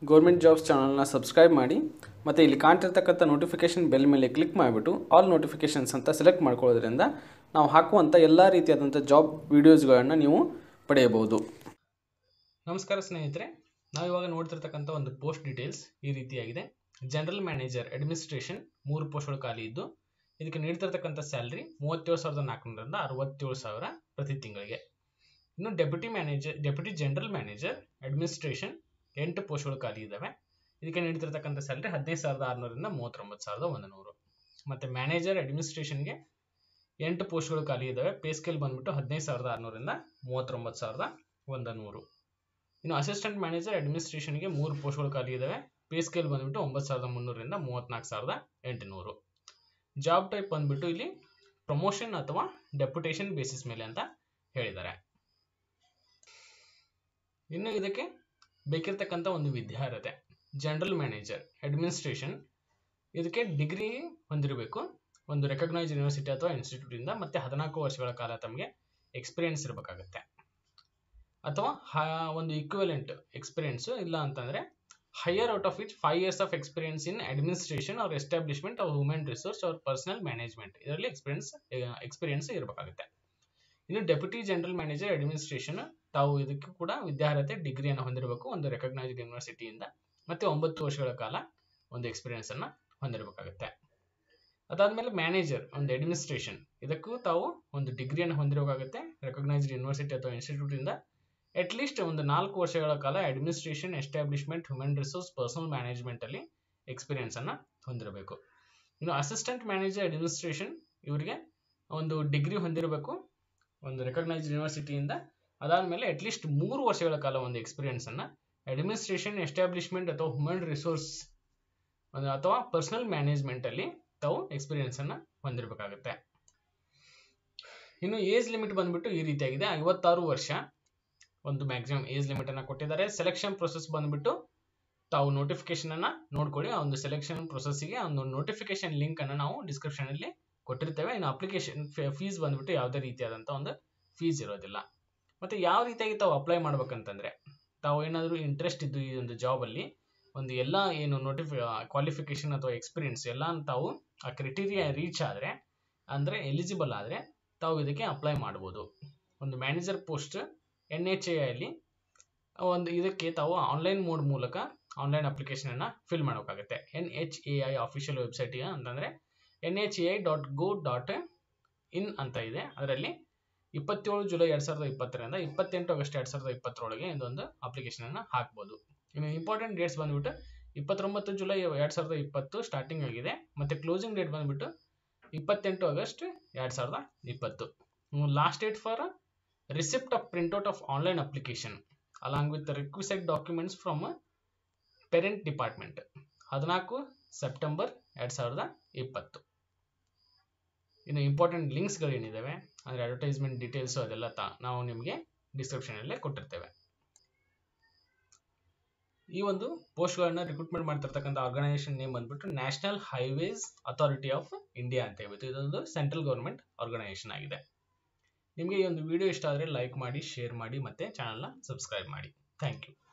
Government jobs ಚಾನಲ್ನ subscribe ಮಾಡಿ ಮತ್ತು ಇಲ್ಲಿ ಕಾಣ್ತಿರ್ತಕ್ಕಂಥ ನೋಟಿಫಿಕೇಷನ್ ಬೆಲ್ ಮೇಲೆ ಕ್ಲಿಕ್ ಮಾಡಿಬಿಟ್ಟು ಆಲ್ ನೋಟಿಫಿಕೇಷನ್ಸ್ ಅಂತ ಸೆಲೆಕ್ಟ್ ಮಾಡ್ಕೊಳ್ಳೋದ್ರಿಂದ ನಾವು ಹಾಕುವಂಥ ಎಲ್ಲ ರೀತಿಯಾದಂಥ ಜಾಬ್ ವೀಡಿಯೋಸ್ಗಳನ್ನು ನೀವು ಪಡೆಯಬಹುದು. ನಮಸ್ಕಾರ ಸ್ನೇಹಿತರೆ, ನಾವು ಇವಾಗ ನೋಡ್ತಿರ್ತಕ್ಕಂಥ ಒಂದು ಪೋಸ್ಟ್ ಡೀಟೇಲ್ಸ್ ಈ ರೀತಿಯಾಗಿದೆ. ಜನರಲ್ ಮ್ಯಾನೇಜರ್ ಅಡ್ಮಿನಿಸ್ಟ್ರೇಷನ್ 3 ಪೋಸ್ಟ್ಗಳು ಖಾಲಿ ಇದ್ದು ಇದಕ್ಕೆ ನೀಡ್ತಿರ್ತಕ್ಕಂಥ ಸ್ಯಾಲರಿ 37,400ರಿಂದ 67,000 ಪ್ರತಿ ತಿಂಗಳಿಗೆ. ಇನ್ನು ಡೆಪ್ಯೂಟಿ ಜನರಲ್ ಮ್ಯಾನೇಜರ್ ಅಡ್ಮಿನಿಸ್ಟ್ರೇಷನ್ 8 ಪೋಸ್ಟ್ಗಳು ಖಾಲಿ ಇದ್ದಾವೆ. ಇದಕ್ಕೆ ನೀಡ್ತಿರ್ತಕ್ಕಂಥ ಸ್ಯಾಲರಿ 15,600ರಿಂದ 39,100. ಮತ್ತೆ ಮ್ಯಾನೇಜರ್ ಅಡ್ಮಿನಿಸ್ಟ್ರೇಷನ್ಗೆ 8 ಪೋಸ್ಟ್ಗಳು ಖಾಲಿ ಇದ್ದಾವೆ. ಪೇ ಸ್ಕೇಲ್ ಬಂದ್ಬಿಟ್ಟು 15,600ರಿಂದ 39,100. ಇನ್ನು ಅಸಿಸ್ಟೆಂಟ್ ಮ್ಯಾನೇಜರ್ ಅಡ್ಮಿನಿಸ್ಟ್ರೇಷನ್ಗೆ 3 ಪೋಸ್ಟ್ಗಳು ಖಾಲಿ ಇದ್ದಾವೆ. ಪೇ ಸ್ಕೇಲ್ ಬಂದ್ಬಿಟ್ಟು 9,300ರಿಂದ 34,800. ಜಾಬ್ ಟೈಪ್ ಬಂದ್ಬಿಟ್ಟು ಇಲ್ಲಿ ಪ್ರಮೋಷನ್ ಅಥವಾ ಡೆಪ್ಯುಟೇಷನ್ ಬೇಸಿಸ್ ಮೇಲೆ ಅಂತ ಹೇಳಿದ್ದಾರೆ. ಇನ್ನು ಇದಕ್ಕೆ ಬೇಕಿರ್ತಕ್ಕಂಥ ಒಂದು ವಿದ್ಯಾರ್ಹತೆ ಜನರಲ್ ಮ್ಯಾನೇಜರ್ ಅಡ್ಮಿನಿಸ್ಟ್ರೇಷನ್ ಇದಕ್ಕೆ ಡಿಗ್ರಿ ಹೊಂದಿರಬೇಕು. ಒಂದು ರೆಕಗ್ನೈಸ್ ಯೂನಿವರ್ಸಿಟಿ ಅಥವಾ ಇನ್ಸ್ಟಿಟ್ಯೂಟ್ ಇಂದ ಮತ್ತೆ 14 ವರ್ಷಗಳ ಕಾಲ ತಮಗೆ ಎಕ್ಸ್ಪೀರಿಯನ್ಸ್ ಇರಬೇಕಾಗುತ್ತೆ. ಅಥವಾ ಒಂದು ಈಕ್ವಿವೆಲೆಂಟ್ ಎಕ್ಸ್ಪೀರಿಯನ್ಸ್ ಇಲ್ಲ ಅಂತಂದ್ರೆ higher out of which 5 years of experience in administration or establishment of human resource or personal management ಇದರಲ್ಲಿ ಎಕ್ಸ್ಪೀರಿಯನ್ಸ್ ಇರಬೇಕಾಗುತ್ತೆ. ಇನ್ನು ಡೆಪ್ಯೂಟಿ ಜನರಲ್ ಮ್ಯಾನೇಜರ್ ಅಡ್ಮಿನಿಸ್ಟ್ರೇಷನ್ ತಾವು ಇದಕ್ಕೂ ಕೂಡ ವಿದ್ಯಾರ್ಹತೆ ಡಿಗ್ರಿಯನ್ನು ಹೊಂದಿರಬೇಕು. ಒಂದು ರೆಕಗ್ನೈಸ್ಡ್ ಯೂನಿವರ್ಸಿಟಿಯಿಂದ ಮತ್ತೆ 9 ವರ್ಷಗಳ ಕಾಲ ಒಂದು ಎಕ್ಸ್ಪೀರಿಯನ್ಸ್ ಅನ್ನ ಹೊಂದಿರಬೇಕಾಗುತ್ತೆ. ಅದಾದ್ಮೇಲೆ ಮ್ಯಾನೇಜರ್ ಒಂದು ಅಡ್ಮಿನಿಸ್ಟ್ರೇಷನ್ ಇದಕ್ಕೂ ತಾವು ಒಂದು ಡಿಗ್ರಿಯನ್ನು ಹೊಂದಿರಬೇಕಾಗುತ್ತೆ. ರೆಕಗ್ನೈಸ್ಡ್ ಯೂನಿವರ್ಸಿಟಿ ಅಥವಾ ಇನ್ಸ್ಟಿಟ್ಯೂಟ್ ಇಂದ ಅಟ್ಲೀಸ್ಟ್ ಒಂದು 4 ವರ್ಷಗಳ ಕಾಲ administration, establishment, human resource, personal management ಅಲ್ಲಿ ಎಕ್ಸ್ಪೀರಿಯನ್ಸ್ ಅನ್ನ ಹೊಂದಿರಬೇಕು. ಇನ್ನು ಅಸಿಸ್ಟೆಂಟ್ ಮ್ಯಾನೇಜರ್ ಅಡ್ಮಿನಿಸ್ಟ್ರೇಷನ್ ಇವರಿಗೆ ಒಂದು ಡಿಗ್ರಿ ಹೊಂದಿರಬೇಕು ಒಂದು ರೆಕಗ್ನೈಸ್ಡ್ ಯೂನಿವರ್ಸಿಟಿಯಿಂದ. ಅದಾದ್ಮೇಲೆ ಅಟ್ಲೀಸ್ಟ್ 3 ವರ್ಷಗಳ ಕಾಲ ಒಂದು ಎಕ್ಸ್ಪೀರಿಯನ್ಸ್ ಅನ್ನ ಅಡ್ಮಿನಿಸ್ಟ್ರೇಷನ್, ಎಸ್ಟಾಬ್ಲಿಷ್ಮೆಂಟ್ ಅಥವಾ ಹ್ಯೂಮನ್ ರಿಸೋರ್ಸ್ ಅಥವಾ ಪರ್ಸನಲ್ ಮ್ಯಾನೇಜ್ಮೆಂಟ್ ಅಲ್ಲಿ ತಾವು ಎಕ್ಸ್ಪೀರಿಯನ್ಸ್ ಅನ್ನ ಹೊಂದಿರಬೇಕಾಗುತ್ತೆ. ಇನ್ನು ಏಜ್ ಲಿಮಿಟ್ ಬಂದ್ಬಿಟ್ಟು ಈ ರೀತಿಯಾಗಿದೆ, 56 ವರ್ಷ ಒಂದು ಮ್ಯಾಕ್ಸಿಮಮ್ ಏಜ್ ಲಿಮಿಟ್ ಅನ್ನ ಕೊಟ್ಟಿದ್ದಾರೆ. ಸೆಲೆಕ್ಷನ್ ಪ್ರೊಸೆಸ್ ಬಂದ್ಬಿಟ್ಟು ತಾವು ನೋಟಿಫಿಕೇಶನ್ ಅನ್ನ ನೋಡ್ಕೊಳ್ಳಿ. ಆ ಒಂದು ಸೆಲೆಕ್ಷನ್ ಪ್ರೊಸೆಸ್ಗೆ ಒಂದು ನೋಟಿಫಿಕೇಶನ್ ಲಿಂಕ್ ಅನ್ನ ನಾವು ಡಿಸ್ಕ್ರಿಪ್ಷನ್ ಅಲ್ಲಿ ಕೊಟ್ಟಿರ್ತೇವೆ. ಇನ್ನು ಅಪ್ಲಿಕೇಶನ್ ಫೀಸ್ ಬಂದ್ಬಿಟ್ಟು ಯಾವುದೇ ರೀತಿಯಾದಂತ ಒಂದು ಫೀಸ್ ಇರೋದಿಲ್ಲ. ಮತ್ತೆ ಯಾವ ರೀತಿಯಾಗಿ ತಾವು ಅಪ್ಲೈ ಮಾಡ್ಬೇಕಂತಂದ್ರೆ ತಾವು ಏನಾದರೂ ಇಂಟ್ರೆಸ್ಟ್ ಇದ್ದು ಈ ಒಂದು ಜಾಬ್ ಅಲ್ಲಿ ಒಂದು ಎಲ್ಲ ಏನು ಕ್ವಾಲಿಫಿಕೇಶನ್ ಅಥವಾ ಎಕ್ಸ್ಪೀರಿಯನ್ಸ್ ಎಲ್ಲ ತಾವು ಆ ಕ್ರೈಟೀರಿಯಾ ರೀಚ್ ಆದ್ರೆ ಅಂದ್ರೆ ಎಲಿಜಿಬಲ್ ಆದ್ರೆ ತಾವು ಇದಕ್ಕೆ ಅಪ್ಲೈ ಮಾಡಬಹುದು. ಒಂದು ಮ್ಯಾನೇಜರ್ ಪೋಸ್ಟ್ NHAI ಅಲ್ಲಿ ಒಂದು ಇದಕ್ಕೆ ತಾವು ಆನ್ಲೈನ್ ಮೋಡ್ ಮೂಲಕ ಆನ್ಲೈನ್ ಅಪ್ಲಿಕೇಶನ್ ಅನ್ನ ಫಿಲ್ ಮಾಡಬೇಕಾಗುತ್ತೆ. NHAI ಅಫಿಷಿಯಲ್ ವೆಬ್ಸೈಟ್ ಅಂತಂದ್ರೆ nhai.go.in ಅಂತ ಇದೆ. ಅದರಲ್ಲಿ 27 ಜುಲೈ 2020ರಿಂದ 28 ಆಗಸ್ಟ್ 2020 ಇದೊಂದು ಅಪ್ಲಿಕೇಶನ್ ಅನ್ನ ಹಾಕಬಹುದು. ಇನ್ನು ಇಂಪಾರ್ಟೆಂಟ್ ಡೇಟ್ಸ್ ಬಂದ್ಬಿಟ್ಟು 29 ಜುಲೈ 2020 ಸ್ಟಾರ್ಟಿಂಗ್ ಆಗಿದೆ. ಮತ್ತೆ ಕ್ಲೋಸಿಂಗ್ ಡೇಟ್ ಬಂದ್ಬಿಟ್ಟು 28 August 2020. Last date for receipt of printout of online application along with requisite documents from parent department 14 September 2020. ಇನ್ನು ಇಂಪಾರ್ಟೆಂಟ್ ಲಿಂಕ್ಸ್ ಗಳು ಏನಿದಾವೆ ಅಂದ್ರೆ ಅಡ್ವರ್ಟೈಸ್ಮೆಂಟ್ ಡೀಟೇಲ್ಸ್ ಅದೆಲ್ಲ ನಾವು ನಿಮಗೆ ಡಿಸ್ಕ್ರಿಪ್ಷನ್ ಅಲ್ಲೇ ಕೊಟ್ಟಿರ್ತೇವೆ. ಈ ಒಂದು ಪೋಸ್ಟ್ ಗಳನ್ನ ರಿಕ್ರೂಟ್ಮೆಂಟ್ ಮಾಡ್ತಿರ್ತಕ್ಕಂಥ ಆರ್ಗನೈಸೇಷನ್ ನೇಮ್ ಬಂದ್ಬಿಟ್ಟು national highways authority of India ಅಂತ ಹೇಳ್ಬಿಟ್ಟು ಇದೊಂದು ಸೆಂಟ್ರಲ್ ಗವರ್ಮೆಂಟ್ ಆರ್ಗನೈಸೇಷನ್ ಆಗಿದೆ. ನಿಮಗೆ ಈ ಒಂದು ವಿಡಿಯೋ ಇಷ್ಟ ಆದರೆ ಲೈಕ್ ಮಾಡಿ, ಶೇರ್ ಮಾಡಿ ಮತ್ತೆ ಚಾನಲ್ನ ಸಬ್ಸ್ಕ್ರೈಬ್ ಮಾಡಿ. Thank you.